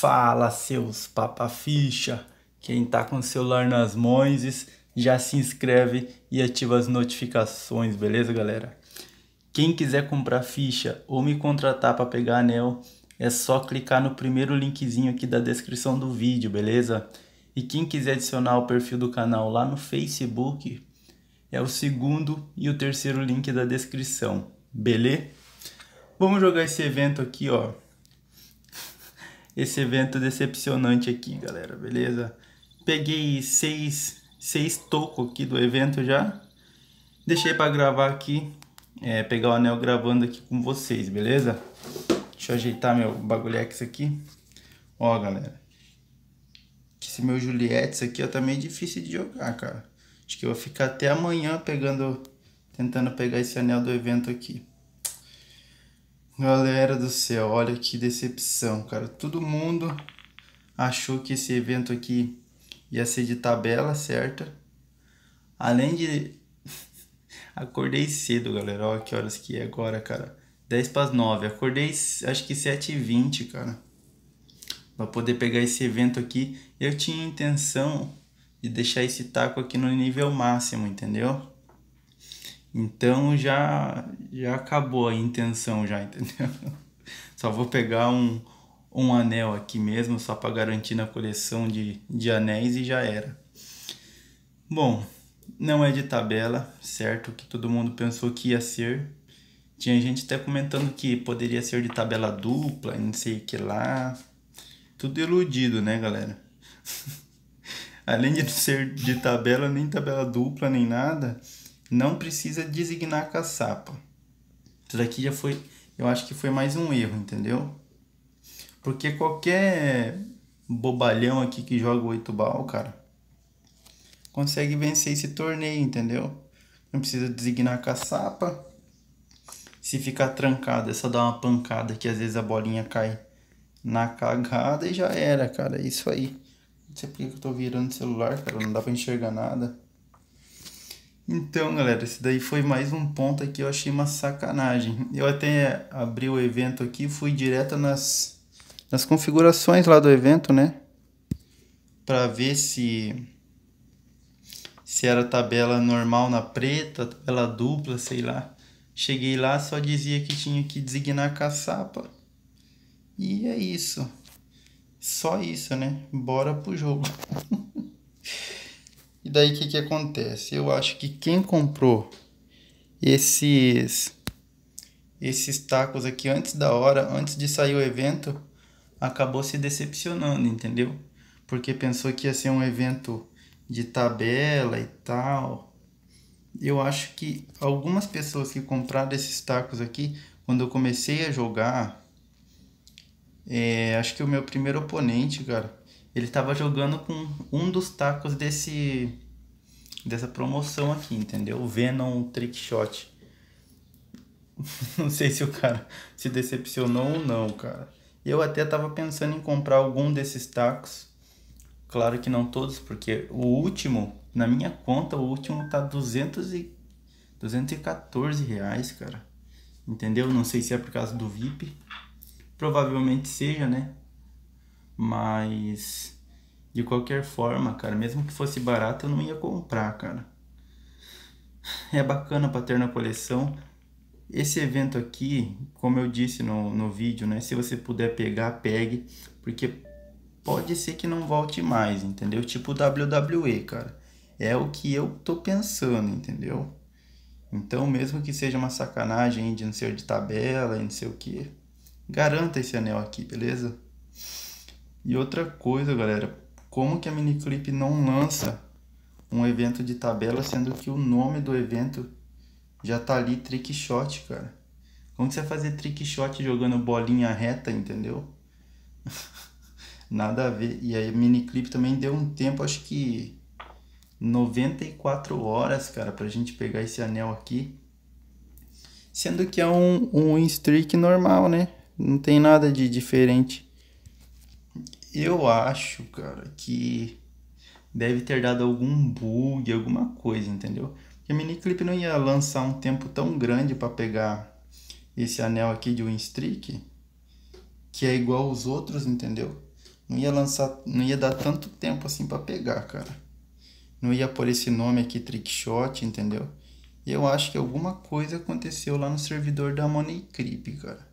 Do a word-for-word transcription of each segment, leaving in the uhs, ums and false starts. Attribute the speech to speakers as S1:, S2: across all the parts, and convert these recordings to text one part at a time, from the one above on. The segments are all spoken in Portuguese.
S1: Fala, seus papaficha! Quem tá com o celular nas mãos, já se inscreve e ativa as notificações, beleza, galera? Quem quiser comprar ficha ou me contratar para pegar anel, é só clicar no primeiro linkzinho aqui da descrição do vídeo, beleza? E quem quiser adicionar o perfil do canal lá no Facebook, é o segundo e o terceiro link da descrição, beleza? Vamos jogar esse evento aqui, ó. Esse evento decepcionante aqui, galera, beleza? Peguei seis, seis tocos aqui do evento já. Deixei para gravar aqui, é, pegar o anel gravando aqui com vocês, beleza? Deixa eu ajeitar meu bagulhex aqui. Ó, galera. Esse meu Julietes aqui, ó, tá meio difícil de jogar, cara. Acho que eu vou ficar até amanhã pegando, tentando pegar esse anel do evento aqui. Galera do céu, olha que decepção, cara. Todo mundo achou que esse evento aqui ia ser de tabela, certo? Além de... Acordei cedo, galera. Olha que horas que é agora, cara. dez para as nove. Acordei, acho que sete e vinte, cara. Pra poder pegar esse evento aqui. Eu tinha intenção de deixar esse taco aqui no nível máximo, entendeu? Então já, já acabou a intenção já, entendeu? Só vou pegar um, um anel aqui mesmo, só para garantir na coleção de, de anéis e já era. Bom, não é de tabela, certo? Que todo mundo pensou que ia ser. Tinha gente até comentando que poderia ser de tabela dupla, não sei o que lá. Tudo iludido, né, galera? Além de não ser de tabela, nem tabela dupla, nem nada... Não precisa designar caçapa. Isso daqui já foi... Eu acho que foi mais um erro, entendeu? Porque qualquer bobalhão aqui que joga oito bal, cara, consegue vencer esse torneio, entendeu? Não precisa designar caçapa. Se ficar trancado, é só dar uma pancada que às vezes a bolinha cai na cagada e já era, cara. É isso aí. Não sei porque que eu tô virando o celular, cara. Não dá pra enxergar nada. Então, galera, esse daí foi mais um ponto aqui, eu achei uma sacanagem. Eu até abri o evento aqui, fui direto nas, nas configurações lá do evento, né? Pra ver se, se era tabela normal na preta, tabela dupla, sei lá. Cheguei lá, só dizia que tinha que designar a caçapa. E é isso. Só isso, né? Bora pro jogo. E daí o que que acontece? Eu acho que quem comprou esses esses tacos aqui antes da hora, antes de sair o evento, acabou se decepcionando, entendeu? Porque pensou que ia ser um evento de tabela e tal. Eu acho que algumas pessoas que compraram esses tacos aqui, quando eu comecei a jogar, é, acho que o meu primeiro oponente, cara, ele tava jogando com um dos tacos desse dessa promoção aqui, entendeu? O Venom Trickshot. Não sei se o cara se decepcionou ou não, cara. Eu até tava pensando em comprar algum desses tacos. Claro que não todos, porque o último, na minha conta, o último tá duzentos e quatorze reais, cara. Entendeu? Não sei se é por causa do V I P. Provavelmente seja, né? Mas... de qualquer forma, cara, mesmo que fosse barato, eu não ia comprar, cara. É bacana pra ter na coleção. Esse evento aqui, como eu disse no, no vídeo, né? Se você puder pegar, pegue. Porque pode ser que não volte mais, entendeu? Tipo W W E, cara. É o que eu tô pensando, entendeu? Então, mesmo que seja uma sacanagem de não ser de tabela e não sei o que, garanta esse anel aqui, beleza? E outra coisa, galera... Como que a Miniclip não lança um evento de tabela, sendo que o nome do evento já tá ali, Trick Shot, cara? Como que você vai fazer Trick Shot jogando bolinha reta, entendeu? Nada a ver. E aí a Miniclip também deu um tempo, acho que noventa e quatro horas, cara, pra gente pegar esse anel aqui. Sendo que é um, um streak normal, né? Não tem nada de diferente. Eu acho, cara, que deve ter dado algum bug, alguma coisa, entendeu? Porque a Miniclip não ia lançar um tempo tão grande para pegar esse anel aqui de Win Streak, que é igual aos outros, entendeu? Não ia lançar, não ia dar tanto tempo assim pra pegar, cara. Não ia pôr esse nome aqui, Trickshot, entendeu? E eu acho que alguma coisa aconteceu lá no servidor da Money Creep, cara.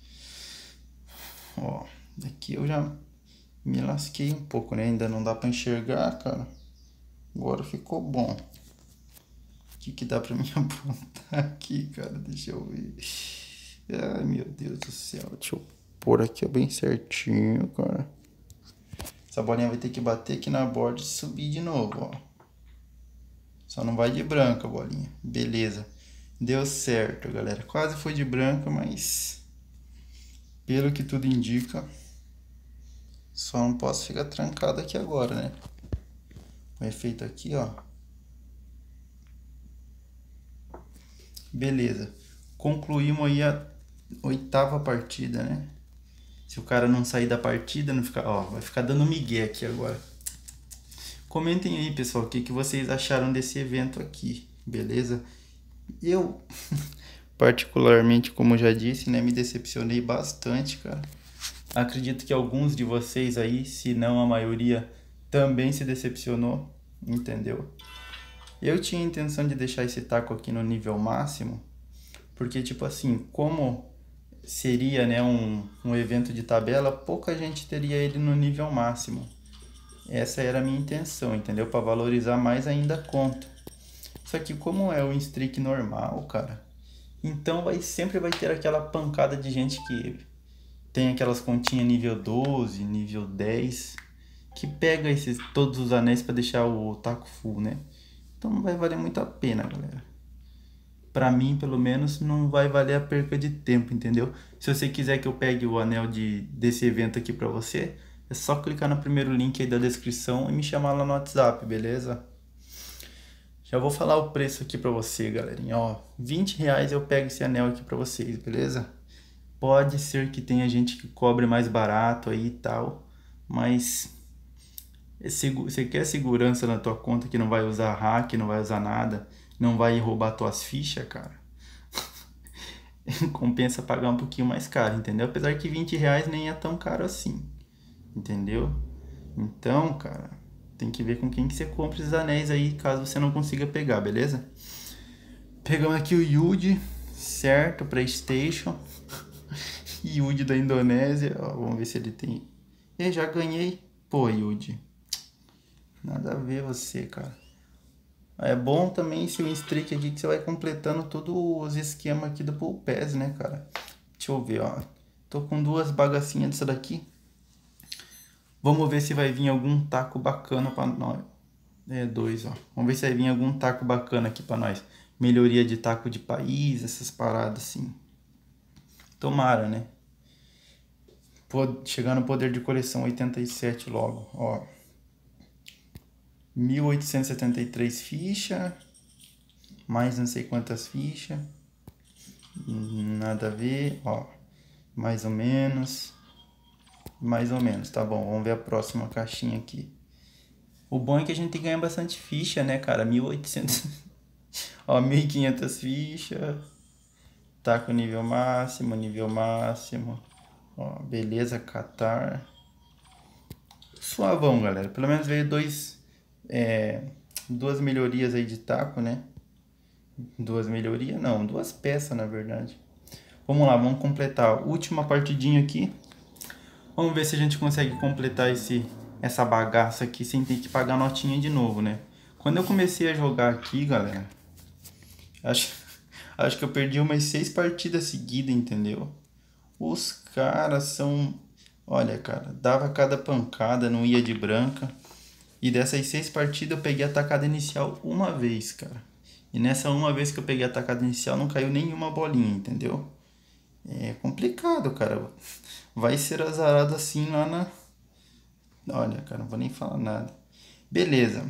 S1: Ó, daqui eu já me lasquei um pouco, né? Ainda não dá pra enxergar, cara. Agora ficou bom. O que que dá pra me apontar aqui, cara? Deixa eu ver. Ai, meu Deus do céu. Deixa eu pôr aqui bem certinho, cara. Essa bolinha vai ter que bater aqui na borda e subir de novo, ó. Só não vai de branca, bolinha. Beleza. Deu certo, galera. Quase foi de branca, mas... pelo que tudo indica... só não posso ficar trancado aqui agora, né? O efeito aqui, ó. Beleza. Concluímos aí a oitava partida, né? Se o cara não sair da partida, não ficar... ó, vai ficar dando migué aqui agora. Comentem aí, pessoal, o que, que vocês acharam desse evento aqui, beleza? Eu, particularmente, como já disse, né, me decepcionei bastante, cara. Acredito que alguns de vocês aí, se não a maioria, também se decepcionou, entendeu? Eu tinha a intenção de deixar esse taco aqui no nível máximo, porque, tipo assim, como seria, né, um, um evento de tabela, pouca gente teria ele no nível máximo. Essa era a minha intenção, entendeu? Para valorizar mais ainda a conta. Só que como é o streak normal, cara, então vai, sempre vai ter aquela pancada de gente que tem aquelas continhas nível doze, nível dez, que pega esses, todos os anéis para deixar o taco full, né? Então não vai valer muito a pena, galera. Pra mim, pelo menos, não vai valer a perca de tempo, entendeu? Se você quiser que eu pegue o anel de, desse evento aqui pra você, é só clicar no primeiro link aí da descrição e me chamar lá no WhatsApp, beleza? Já vou falar o preço aqui pra você, galerinha, ó. vinte reais eu pego esse anel aqui pra vocês, beleza? Pode ser que tenha gente que cobre mais barato aí e tal, mas... você quer segurança na tua conta que não vai usar hack, não vai usar nada, não vai roubar tuas fichas, cara? Compensa pagar um pouquinho mais caro, entendeu? Apesar que vinte reais nem é tão caro assim, entendeu? Então, cara, tem que ver com quem que você compra esses anéis aí, caso você não consiga pegar, beleza? Pegamos aqui o Yuji, certo? PlayStation. Yuji da Indonésia, ó, vamos ver se ele tem... Eu já ganhei. Pô, Yuji, nada a ver você, cara. É bom também esse win streak aqui que você vai completando todos os esquemas aqui do Pool Pass, né, cara? Deixa eu ver, ó. Tô com duas bagacinhas dessa daqui. Vamos ver se vai vir algum taco bacana pra nós. É, dois, ó. Vamos ver se vai vir algum taco bacana aqui pra nós. Melhoria de taco de país, essas paradas assim. Tomara, né? Chegar no poder de coleção oitenta e sete logo, ó. mil oitocentos e setenta e três fichas. Mais não sei quantas fichas. Nada a ver, ó. Mais ou menos. Mais ou menos, tá bom. Vamos ver a próxima caixinha aqui. O bom é que a gente ganha bastante ficha, né, cara? mil e oitocentos. Ó, mil e quinhentas fichas. Tá com nível máximo, nível máximo. Ó, beleza, Qatar. Suavão, galera. Pelo menos veio dois... É, duas melhorias aí de taco, né? Duas melhorias? Não, duas peças, na verdade. Vamos lá, vamos completar a última partidinha aqui. Vamos ver se a gente consegue completar esse, essa bagaça aqui sem ter que pagar notinha de novo, né? Quando eu comecei a jogar aqui, galera, acho, acho que eu perdi umas seis partidas seguidas, entendeu? Os caras são... Olha, cara, dava cada pancada, não ia de branca. E dessas seis partidas eu peguei a tacada inicial uma vez, cara. E nessa uma vez que eu peguei a tacada inicial não caiu nenhuma bolinha, entendeu? É complicado, cara. Vai ser azarado assim lá na... Olha, cara, não vou nem falar nada. Beleza.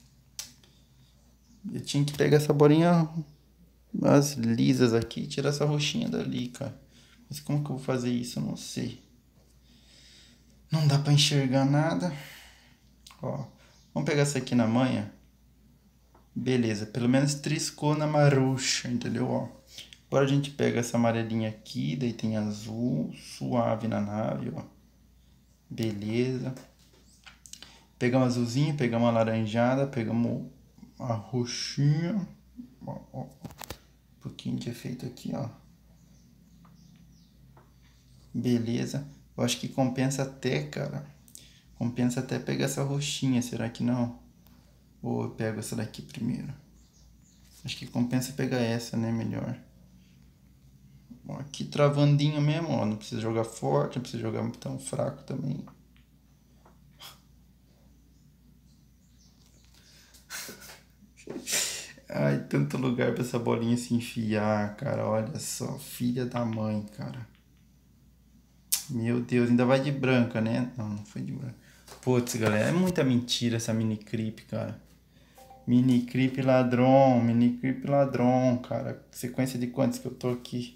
S1: Eu tinha que pegar essa bolinha, as lisas aqui e tirar essa roxinha dali, cara. Mas como que eu vou fazer isso? Eu não sei. Não dá pra enxergar nada. Ó, vamos pegar essa aqui na manha. Beleza, pelo menos triscou na maruxa, entendeu? Ó, agora a gente pega essa amarelinha aqui, daí tem azul, suave na nave, ó. Beleza. Pegamos azulzinho, pegamos a laranjada, pegamos a roxinha. Ó, ó, ó. Um pouquinho de efeito aqui, ó. Beleza. Eu acho que compensa até, cara. Compensa até pegar essa roxinha, será que não? Ou eu pego essa daqui primeiro? Acho que compensa pegar essa, né? Melhor. Ó, aqui travandinho mesmo, ó. Não precisa jogar forte, não precisa jogar tão fraco também. Ai, tanto lugar pra essa bolinha se enfiar, cara. Olha só, filha da mãe, cara. Meu Deus, ainda vai de branca, né? Não, não foi de branca. Putz, galera, é muita mentira essa mini creep, cara. Mini creep ladrão, mini creep ladrão, cara. Sequência de quantos que eu tô aqui?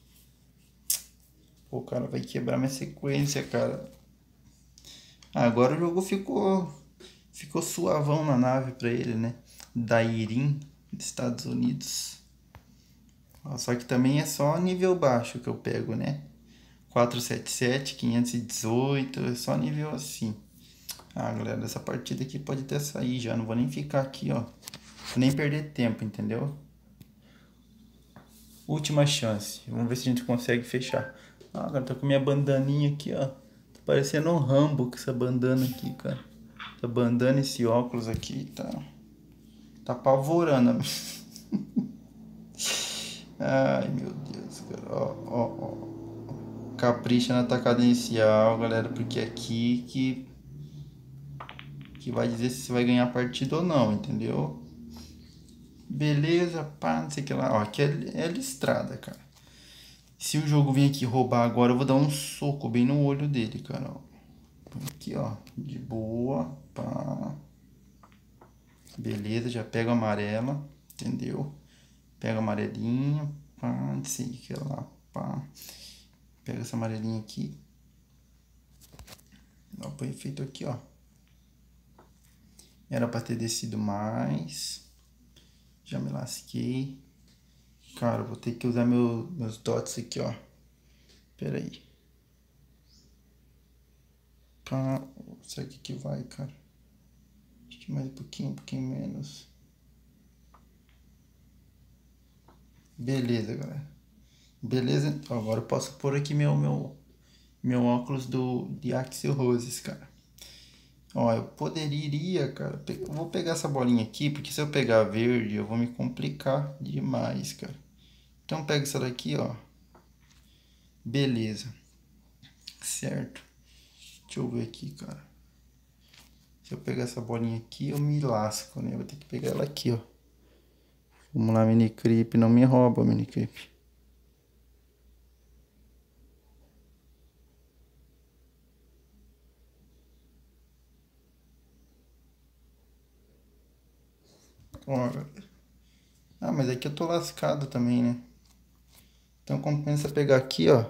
S1: Pô, cara, vai quebrar minha sequência, cara. Ah, agora o jogo ficou ficou suavão na nave pra ele, né? Da Irim, dos Estados Unidos. Ó, só que também é só nível baixo que eu pego, né? quatrocentos e setenta e sete, quinhentos e dezoito, é só nível assim. Ah, galera, essa partida aqui pode até sair já. Não vou nem ficar aqui, ó. Vou nem perder tempo, entendeu? Última chance. Vamos ver se a gente consegue fechar. Ah, agora tô com minha bandaninha aqui, ó. Tô parecendo um Rambo com essa bandana aqui, cara. Essa bandana, esse óculos aqui, tá... Tá apavorando. Ai, meu Deus, cara. Ó, ó, ó. Capricha na tacada inicial, galera, porque é aqui que... Que vai dizer se você vai ganhar a partida ou não, entendeu? Beleza, pá, não sei o que lá. Ó, aqui é, é listrada, cara. Se o jogo vir aqui roubar agora, eu vou dar um soco bem no olho dele, cara. Ó. Aqui, ó. De boa, pá. Beleza, já pega a amarela, entendeu? Pega a amarelinha, pá, não sei o que lá, pá. Pega essa amarelinha aqui. Ó, põe efeito aqui, ó. Era pra ter descido mais. Já me lasquei. Cara, vou ter que usar meu, meus dots aqui, ó. Pera aí. Pá. Será que aqui vai, cara? Acho que mais um pouquinho, um pouquinho menos. Beleza, galera. Beleza? Agora eu posso pôr aqui meu, meu, meu óculos do, de Axel Roses, cara. Ó, eu poderia, cara. Eu vou pegar essa bolinha aqui, porque se eu pegar verde, eu vou me complicar demais, cara. Então pega essa daqui, ó. Beleza. Certo. Deixa eu ver aqui, cara. Se eu pegar essa bolinha aqui, eu me lasco, né? Eu vou ter que pegar ela aqui, ó. Vamos lá, mini creep. Não me rouba, mini creep. Ó. Ah, mas aqui eu tô lascado também, né? Então compensa pegar aqui, ó.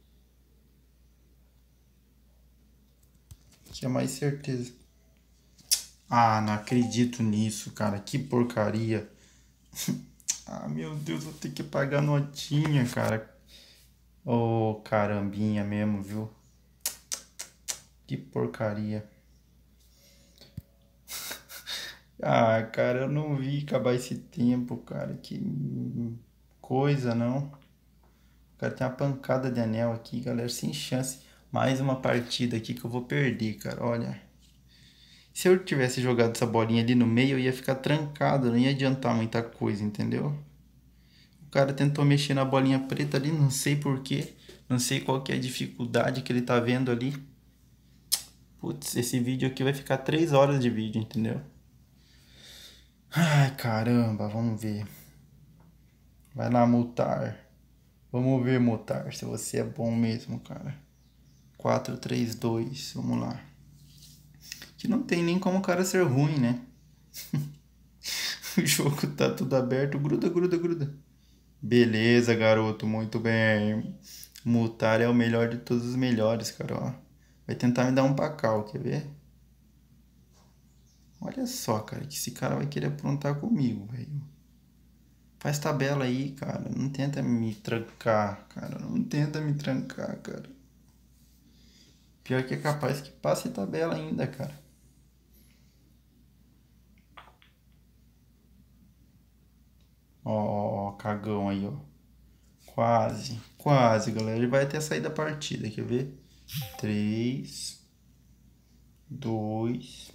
S1: Que é mais certeza. Ah, não acredito nisso, cara. Que porcaria. Ah, meu Deus, vou ter que pagar notinha, cara. Ô, oh, carambinha mesmo, viu? Que porcaria. Ah, cara, eu não vi acabar esse tempo, cara. Que coisa, não. O cara tem uma pancada de anel aqui, galera, sem chance. Mais uma partida aqui que eu vou perder, cara, olha. Se eu tivesse jogado essa bolinha ali no meio, eu ia ficar trancado, não ia adiantar muita coisa, entendeu? O cara tentou mexer na bolinha preta ali, não sei porquê. Não sei qual que é a dificuldade que ele tá vendo ali. Putz, esse vídeo aqui vai ficar três horas de vídeo, entendeu? Ai, caramba, vamos ver. Vai lá, Mutar. Vamos ver, Mutar, se você é bom mesmo, cara. quatro, três, dois, vamos lá. Que não tem nem como o cara ser ruim, né? O jogo tá tudo aberto. Gruda, gruda, gruda. Beleza, garoto, muito bem. Mutar é o melhor de todos os melhores, cara, ó. Vai tentar me dar um pacal, quer ver? Olha só, cara, que esse cara vai querer aprontar comigo, velho. Faz tabela aí, cara. Não tenta me trancar, cara. Não tenta me trancar, cara. Pior que é capaz que passe tabela ainda, cara. Ó, cagão aí, ó. Quase, quase, galera. Ele vai até sair da partida, quer ver? três, dois...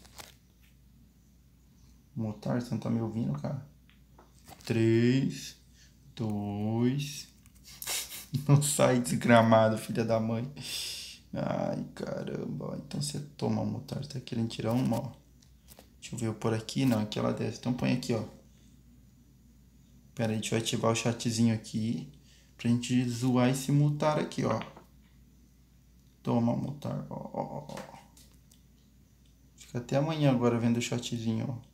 S1: Motar, você não tá me ouvindo, cara? três, dois... Não sai, desgramado, filha da mãe. Ai, caramba. Então você toma, Motar. Você tá querendo tirar uma, ó. Deixa eu ver, eu por aqui. Não, aqui ela desce. Então põe aqui, ó. Pera aí, deixa eu ativar o chatzinho aqui. Pra gente zoar esse Motar aqui, ó. Toma, Motar. Ó, ó, ó. Fica até amanhã agora vendo o chatzinho, ó.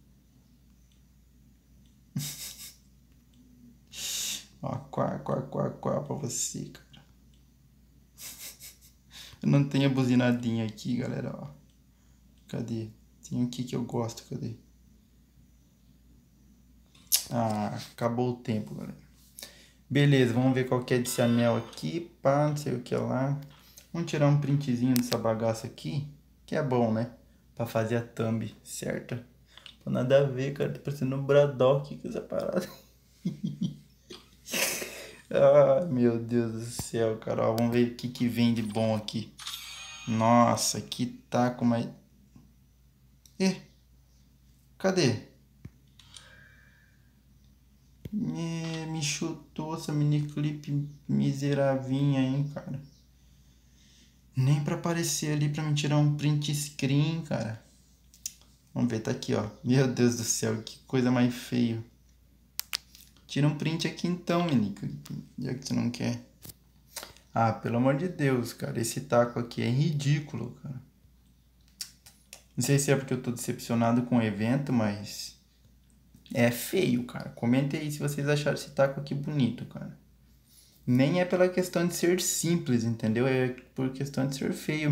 S1: Ó, quá, quá, quá, quá pra você, cara. Eu não tenho a buzinadinha aqui, galera, ó. Cadê? Tem aqui que eu gosto, cadê? Ah, acabou o tempo, galera. Beleza, vamos ver qual que é desse anel aqui, pá, não sei o que lá. Vamos tirar um printzinho dessa bagaça aqui, que é bom, né? Pra fazer a thumb certa. Pô, nada a ver, cara, tá parecendo um Braddock com essa parada. Ai, meu Deus do céu, cara. Ó, vamos ver o que que vem de bom aqui. Nossa, aqui tá com uma... Ih, cadê? Me, me chutou essa mini clip miseravinha, hein, cara. Nem pra aparecer ali pra me tirar um print screen, cara. Vamos ver, tá aqui, ó. Meu Deus do céu, que coisa mais feia. Tira um print aqui então, mini clip, já que você não quer. Ah, pelo amor de Deus, cara. Esse taco aqui é ridículo, cara. Não sei se é porque eu tô decepcionado com o evento, mas... é feio, cara. Comentem aí se vocês acharam esse taco aqui bonito, cara. Nem é pela questão de ser simples, entendeu? É por questão de ser feio.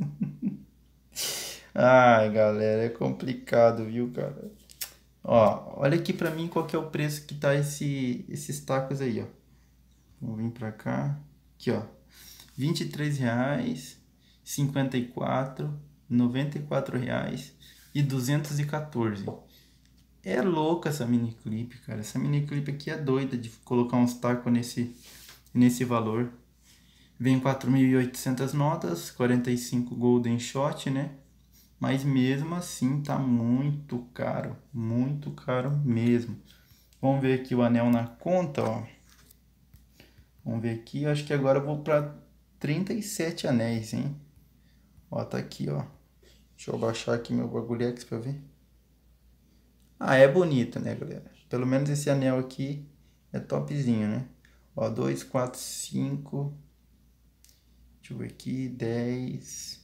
S1: Ai, galera, é complicado, viu, cara? Ó, olha aqui pra mim qual que é o preço que tá esse, esses tacos aí, ó. Vamos vir pra cá. Aqui, ó. vinte e três reais, cinquenta e quatro reais, noventa e quatro reais e duzentos e quatorze. É louca essa mini clip, cara. Essa mini clip aqui é doida de colocar uns tacos nesse, nesse valor. Vem quatro mil e oitocentas notas, quarenta e cinco golden shot, né? Mas mesmo assim tá muito caro, muito caro mesmo. Vamos ver aqui o anel na conta, ó. Vamos ver aqui, acho que agora eu vou para trinta e sete anéis, hein? Ó, tá aqui, ó. Deixa eu baixar aqui meu bagulhex pra ver. Ah, é bonito, né, galera? Pelo menos esse anel aqui é topzinho, né? Ó, dois, quatro, cinco. Deixa eu ver aqui, dez,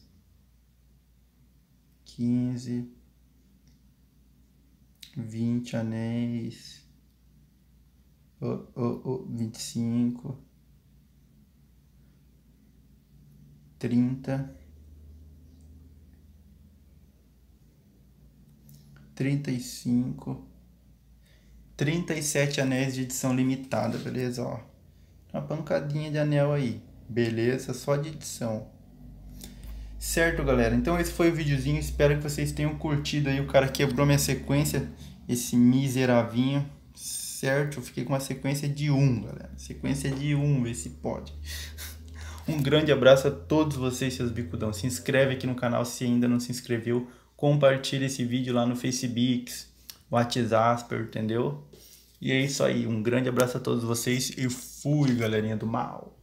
S1: quinze, vinte anéis. Oh, oh, oh, vinte e cinco, trinta, trinta e cinco, trinta e sete anéis de edição limitada, beleza? Ó, uma pancadinha de anel aí, beleza? Só de edição. Certo, galera? Então esse foi o videozinho, espero que vocês tenham curtido aí. O cara quebrou minha sequência, esse miseravinho, certo? Eu fiquei com uma sequência de um, galera. Sequência de um, vê se pode. Um grande abraço a todos vocês, seus bicudão. Se inscreve aqui no canal se ainda não se inscreveu. Compartilha esse vídeo lá no Facebook, WhatsApp, entendeu? E é isso aí. Um grande abraço a todos vocês e fui, galerinha do mal.